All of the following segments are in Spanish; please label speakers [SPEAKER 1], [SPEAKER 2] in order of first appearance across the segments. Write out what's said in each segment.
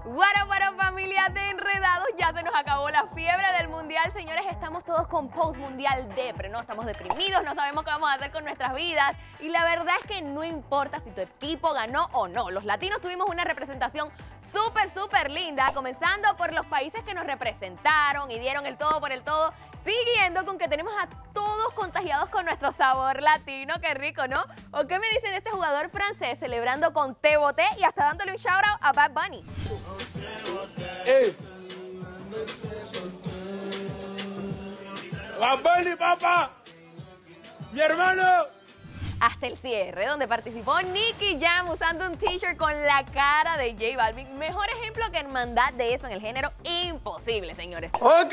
[SPEAKER 1] What up, familia de Enredados, ya se nos acabó la fiebre del mundial, señores, estamos todos con post-mundial depre, ¿no? Estamos deprimidos, no sabemos qué vamos a hacer con nuestras vidas y la verdad es que no importa si tu equipo ganó o no, los latinos tuvimos una representación súper linda, comenzando por los países que nos representaron y dieron el todo por el todo, siguiendo con que tenemos a todos contagiados con nuestro sabor latino, qué rico, ¿no? ¿O qué me dicen de este jugador francés celebrando con Te Boté y hasta dándole un shout out a Bad Bunny?
[SPEAKER 2] ¡Ey! ¡Bad Bunny, papá! ¡Mi hermano!
[SPEAKER 1] Hasta el cierre, donde participó Nicky Jam usando un t-shirt con la cara de J Balvin. Mejor ejemplo que hermandad de eso en el género, imposible, señores.
[SPEAKER 2] Ok.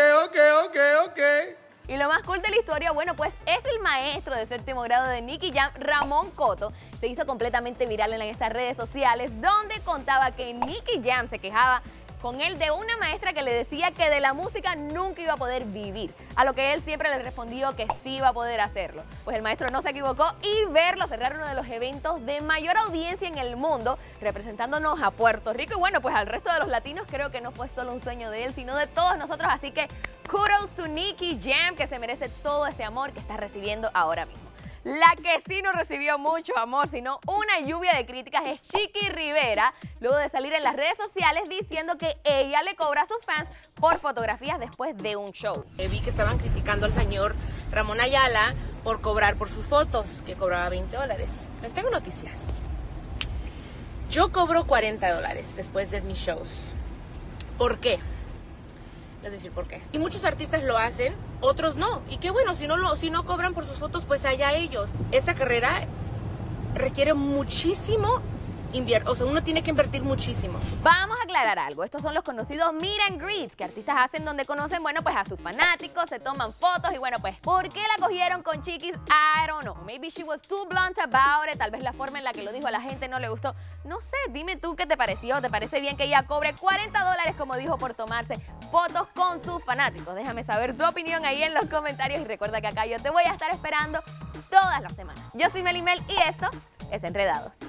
[SPEAKER 1] Y lo más cool de la historia, bueno, pues es el maestro de séptimo grado de Nicky Jam, Ramón Cotto. Se hizo completamente viral en esas redes sociales, donde contaba que Nicky Jam se quejaba con él de una maestra que le decía que de la música nunca iba a poder vivir, a lo que él siempre le respondió que sí iba a poder hacerlo. Pues el maestro no se equivocó y verlo cerrar uno de los eventos de mayor audiencia en el mundo, representándonos a Puerto Rico y bueno, pues al resto de los latinos, creo que no fue solo un sueño de él, sino de todos nosotros, así que kudos to Nicky Jam, que se merece todo ese amor que está recibiendo ahora mismo. La que sí no recibió mucho amor, sino una lluvia de críticas es Chiqui Rivera, luego de salir en las redes sociales diciendo que ella le cobra a sus fans por fotografías después de un show.
[SPEAKER 3] Vi que estaban criticando al señor Ramón Ayala por cobrar por sus fotos, que cobraba $20. Les tengo noticias. Yo cobro $40 después de mis shows. ¿Por qué? Es decir, ¿por qué? Y muchos artistas lo hacen, otros no. Y qué bueno, si no cobran por sus fotos, pues allá ellos. Esa carrera requiere muchísimo o sea, uno tiene que invertir muchísimo.
[SPEAKER 1] Vamos a aclarar algo. Estos son los conocidos meet and greets que artistas hacen donde conocen, bueno, pues a sus fanáticos, se toman fotos y bueno, pues, ¿por qué la cogieron con Chiquis? I don't know. Maybe she was too blunt about it. Tal vez la forma en la que lo dijo a la gente no le gustó. No sé, dime tú qué te pareció. ¿Te parece bien que ella cobre $40, como dijo, por tomarse fotos con sus fanáticos? Déjame saber tu opinión ahí en los comentarios y recuerda que acá yo te voy a estar esperando todas las semanas. Yo soy Melimel y esto es Enredados.